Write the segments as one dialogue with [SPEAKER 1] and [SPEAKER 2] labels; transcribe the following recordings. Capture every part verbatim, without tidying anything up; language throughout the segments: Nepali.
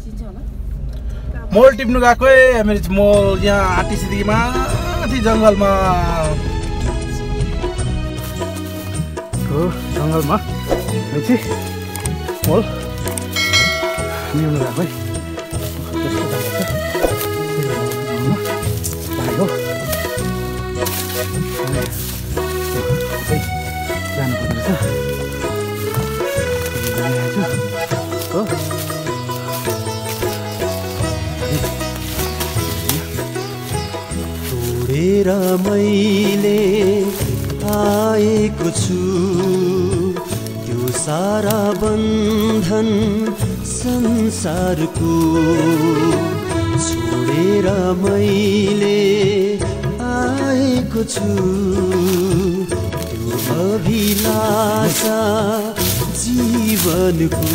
[SPEAKER 1] मोल टिप्नु गएको हामीले मोल यहाँ आँटीसिँधी माथि जङ्गलमा हो जङ्गलमा मान्छे मोल ल्याउनु गएको है भाइ हो जानुपर्ने रहेछ हो
[SPEAKER 2] तोडेर मैले आएको छु त्यो सारा बन्धन संसारको छोडेर मैले आएको छु त्यो अभिलाषा जीवनको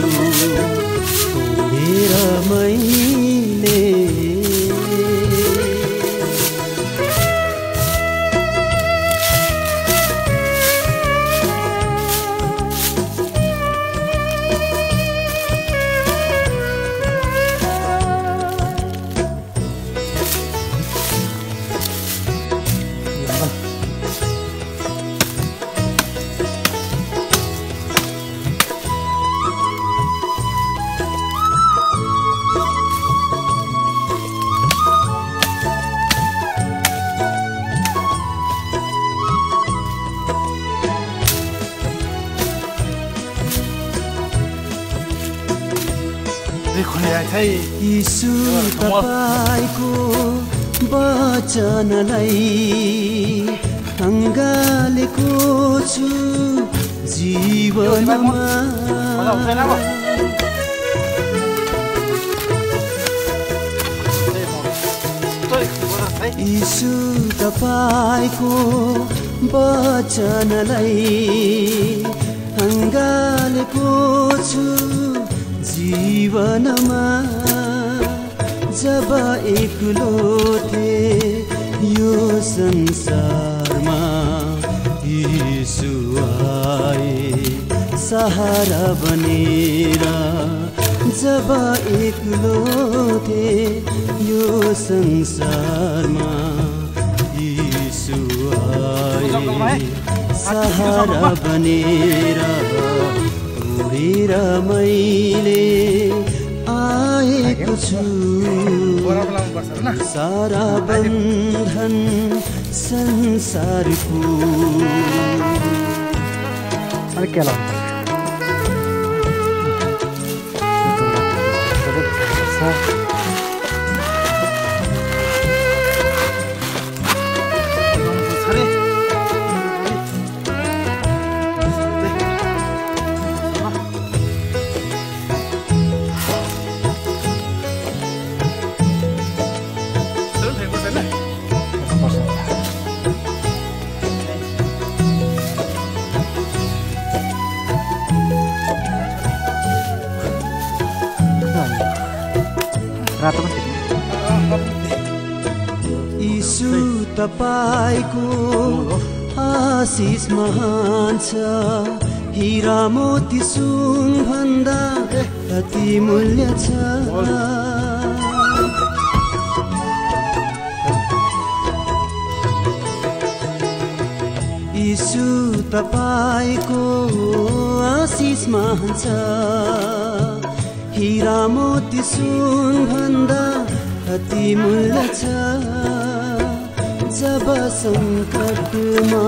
[SPEAKER 2] तोडेर मैले यीशु तपाईको वचनलाई अङ्गालेको छु जीवनमा यीशु तपाईको वचनलाई अङ्गालेको छु जीवनमा जब एक्लो थिए यो संसारमा यीशु आए सहारा बनेर जब एक्लो थिए यो संसारमा यीशु आए सहारा बनेर तोडेर मैले आएको छु सारा बन्धन संसारको यीशु तपाईको आशिष महान छ हीरा मोती सुन भन्दा अति मूल्य छ यीशु तपाईको आशिष महान छ हीरा मोती सुन भन्दा अति मूल्य छ जब संकटमा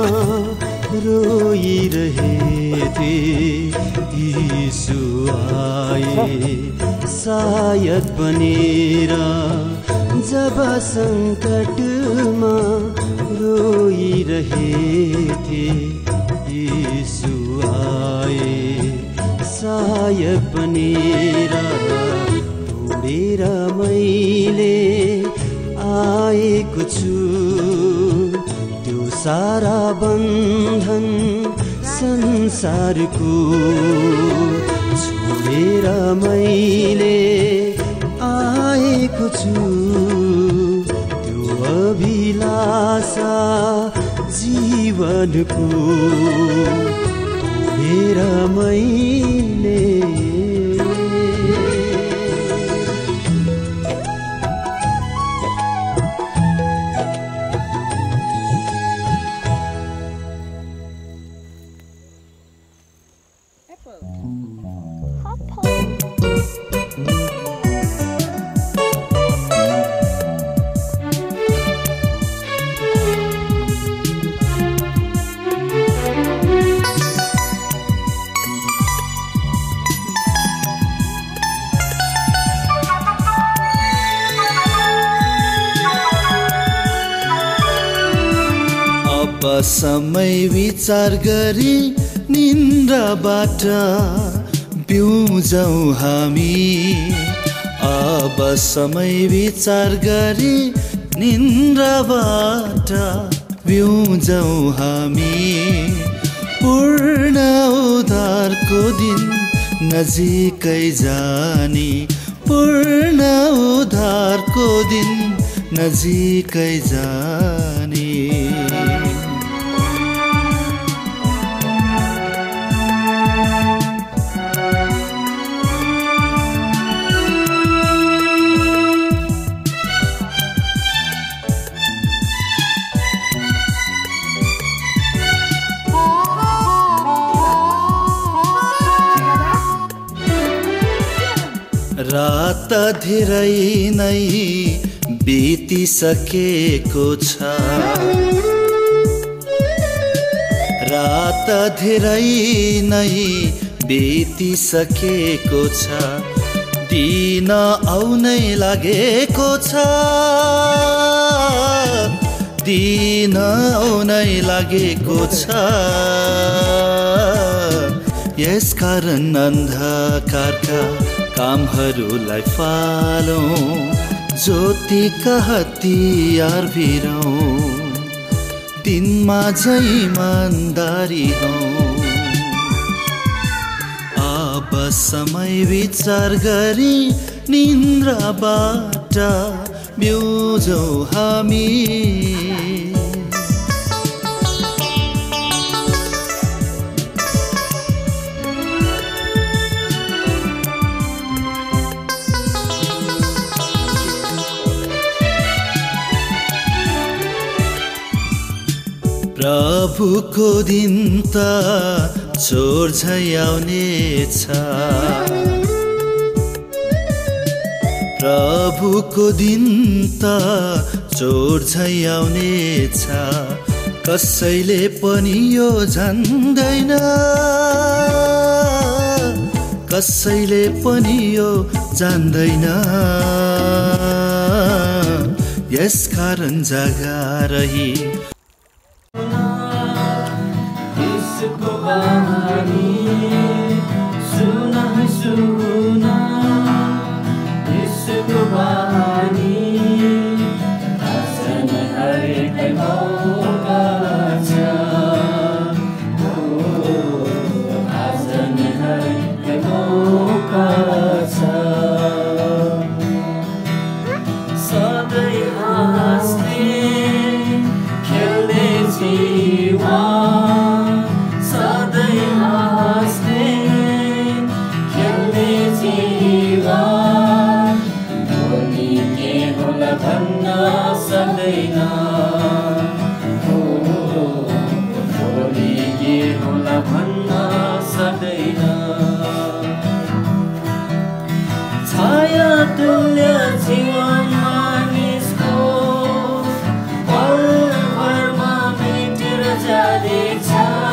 [SPEAKER 2] रोइरहेथे यीशु आए सहायक बनेर जब संकटमा रोइरहेथे यीशु आए सहायक बनेर तोडेर मैले आएको छु त्यो सारा बन्धन संसारको छोडेर मैले आएको छु त्यो अभिलाषा जीवनको तोडेर मैले
[SPEAKER 3] अब समय विचार गरी निन्द्राबाट बिउजौँ हामी अब समय विचार गरी निन्द्राबाट बिउजौँ हामी पूर्ण उद्धारको दिन नजिकै जाने पूर्ण उद्धारको दिन नजिकै जाने रात धेरै नै बितिसकेको छ रात धेरै नै बितिसकेको छ दिन आउनै लागेको छ दिन आउनै लागेको छ यसकारण अन्धकारका कामहरूलाई फालौं ज्योतिका हतियार भिरौं दिनमा झै इमानदारी हौं अब समय विचार गरी निन्द्राबाट बिउजौँ हामी प्रभुको दिन त चोर झै आउनेछ प्रभुको दिन त चोर झै आउनेछ कसैले पनि यो जान्दैन कसैले पनि यो जान्दैन यसकारण जागा रही सुना सुना यसको बानी आसन हरेक मौका छ आसन हरेक मौका छ सधैँ हाँस्ने खेल्ने जीवन सधैँ हाँस्ने खेल्ने जीवन भोलि के होला भन्न सक्दैन भोलि के होला भन्न सक्दैन छाया तुल्य जीवन मानिसको पल भरमा मेटेर जानेछ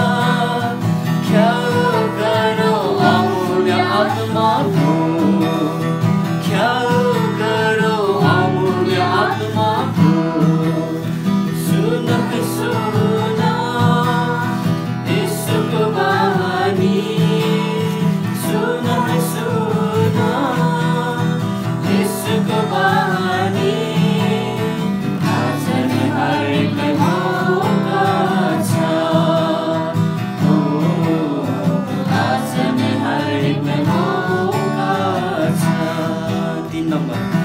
[SPEAKER 3] ख्याल गरौ अमूल्य आत्माको ख्याल गरौ अमूल्य आत्माको सुन सुन यसको बानी सुन सुन यसको बानी आजन हरेक मौका छ तीन नंबर